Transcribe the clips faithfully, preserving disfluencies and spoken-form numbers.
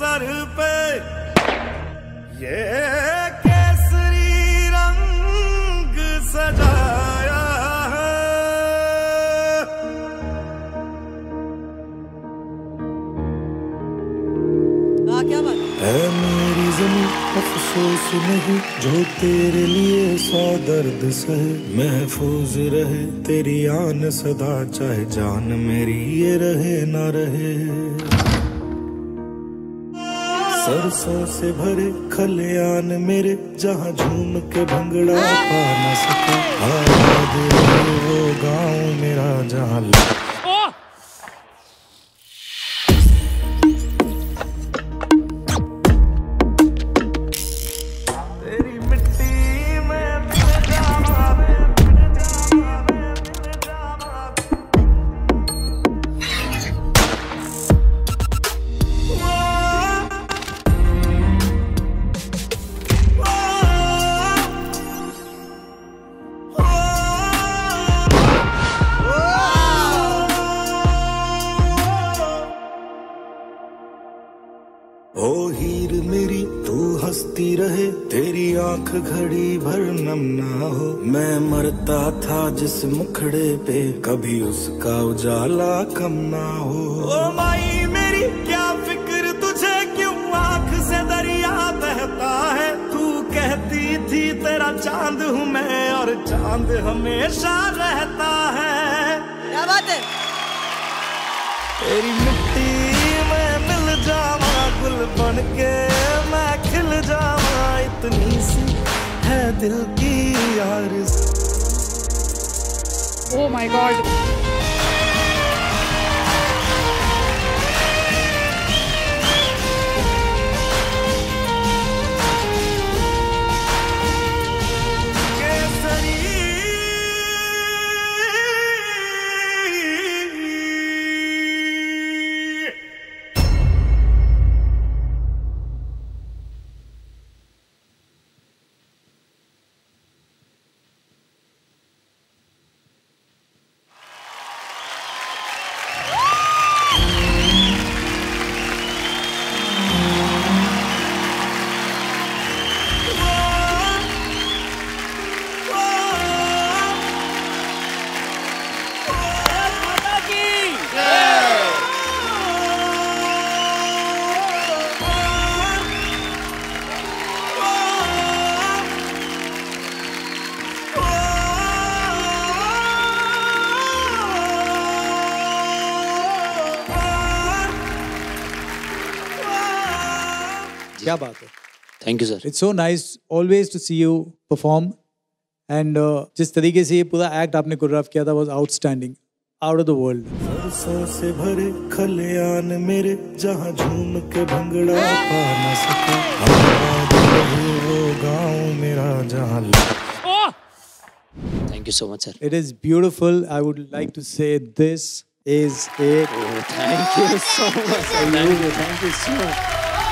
Sir पे ये केसरी रंग सजाया है। वाह क्या बात है मेरी ज़मीं अफसोस नहीं जो तेरे लिए सौ दर्द सहे, महफूज रहे तेरी आन सदा चाहे जान मेरी ये रहे ना रहे। सरसों से भरे खलियान मेरे जहाँ झूम के भंगड़ा पा न सका, आबाद रहे वो गाँव मेरा जहाँ ओ हीर मेरी तू हंसती रहे, तेरी आंख घड़ी भर नम ना हो। मैं मरता था जिस मुखड़े पे कभी उसका उजाला कम ना हो। ओ माई मेरी क्या फिक्र तुझे क्यों आंख से दरिया बहता है। तू कहती थी तेरा चांद हूँ मैं और चांद हमेशा रहता है। क्या बात है। तेरी मिट्टी में मिल जावा गुल बन के मैं खिल जावा, इतनी सी है दिल की आरज़ू। Oh my God. क्या बात है। Thank you sir. It's so nice always to see you perform and जिस तरीके से ये पूरा एक्ट आपने कोरियोग्राफ किया था was outstanding, out of the world. सरसों से भरे खलियान मेरे जहाँ झूम के भंगड़ा पा न सका, आबाद रहे वो गाँव मेरा जहाँ। Thank you so much sir. It is beautiful. I would like to say this is it. Thank you so much. Thank you so much.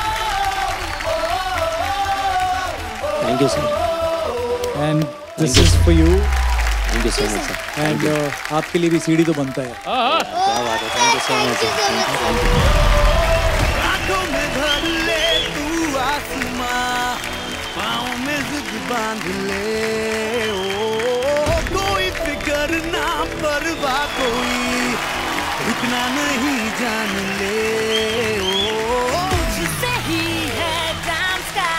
Thank you sir. And this is for you. Thank you so much sir. And आपके लिए भी CD तो बनता है। क्या बात है। Thank you so much sir. आँखों में भर ले तू आसमां, पाँव में जिद बांध ले। ओ कोई फिक्र ना परवाह कोई, रुकना नहीं जान ले। ओ तुझसे ही है डांस का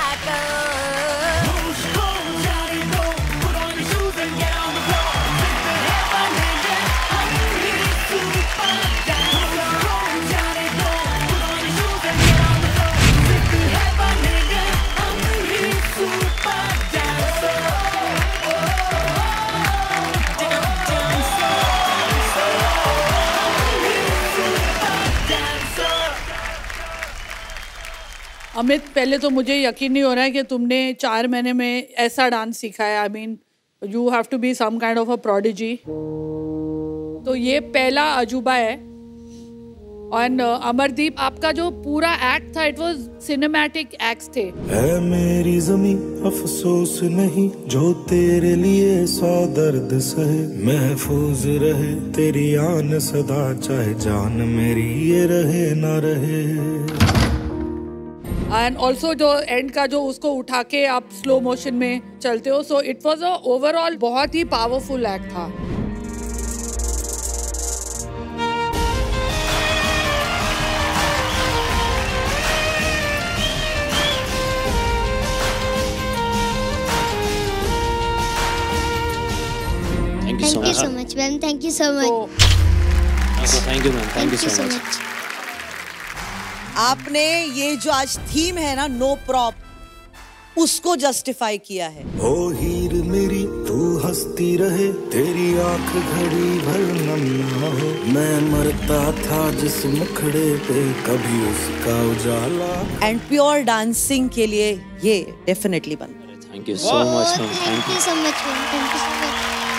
अमित, पहले तो मुझे यकीन नहीं हो रहा है कि तुमने चार महीने में ऐसा डांस सीखा है। I mean you have to be some kind of a prodigy. तो ये पहला अजूबा है। और अमरदीप, आपका जो पूरा एक्ट था इट वाज सिनेमैटिक एक्ट्स थे। है मेरी ज़मीं अफसोस नहीं जो तेरे लिए सौ दर्द सहे, महफूज रहे तेरी आन सदा चाहे जान मेरी ये रहे ना रहे। एंड ऑल्सो जो एंड का जो उसको उठा के आप स्लो मोशन में चलते हो, so it was a overall बहुत ही पावरफुल एक्ट था. Thank you so Thank you much. so much, ma'am. Thank you so much. So, Thank you, ma'am. Thank you so much. आपने ये जो आज थीम है ना, नो प्रॉप, उसको जस्टिफाई किया है. ओ हीर मेरी तू हंसती रहे, तेरी आंख घड़ी भर नम ना हो. मैं मरता था जिस मुखड़े पे, कभी उसका उजाला. एंड प्योर डांसिंग के लिए ये डेफिनेटली बन. Thank you so much, ma'am. Thank Thank you you. so much, ma'am. Thank you so much.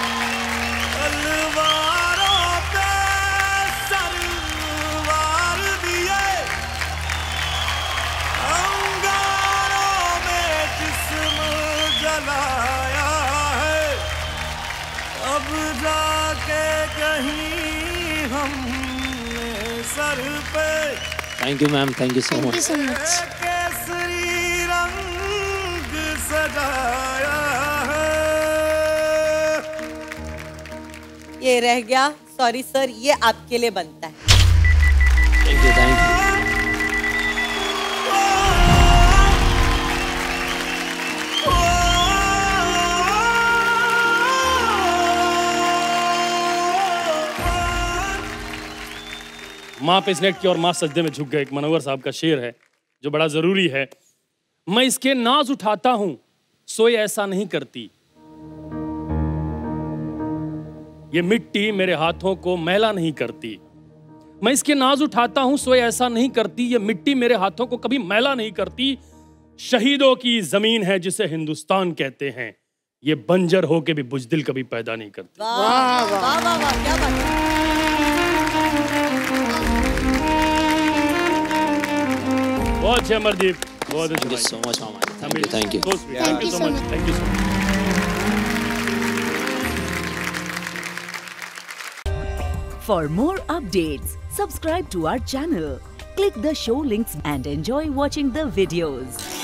तलवारों पे सरवार दिए, अंगारों में जिस्म जलाया है. अब जाके कहीं हमने सर पे Thank you, ma'am. Thank you so Thank you much. so much. Kesari रंग सजाया है. ये रह गया, सॉरी सर, ये आपके लिए बनता है. Thank you, thank you. माँ पे स्नेट की और माँ सजदे में झुक गए, एक मनोवर साहब का शेर है जो बड़ा जरूरी है. मैं इसके नाज उठाता हूं सोए ऐसा नहीं करती, ये मिट्टी मेरे हाथों को मैला नहीं करती. मैं इसके नाज उठाता हूं सोए ऐसा नहीं करती, ये मिट्टी मेरे हाथों को कभी मैला नहीं करती. शहीदों की जमीन है जिसे हिंदुस्तान कहते हैं, ये बंजर होके भी बुजदिल कभी पैदा नहीं करती. वाह वाह वाह वाह, क्या बात है. बहुत अच्छे अमरदीप, बहुत अच्छे Thank you भाई. so much, mama. Thank you, thank you. So sweet. Thank Thank you you so so much. much. Thank you so much. For more updates, subscribe to our channel, click the show links and enjoy watching the videos.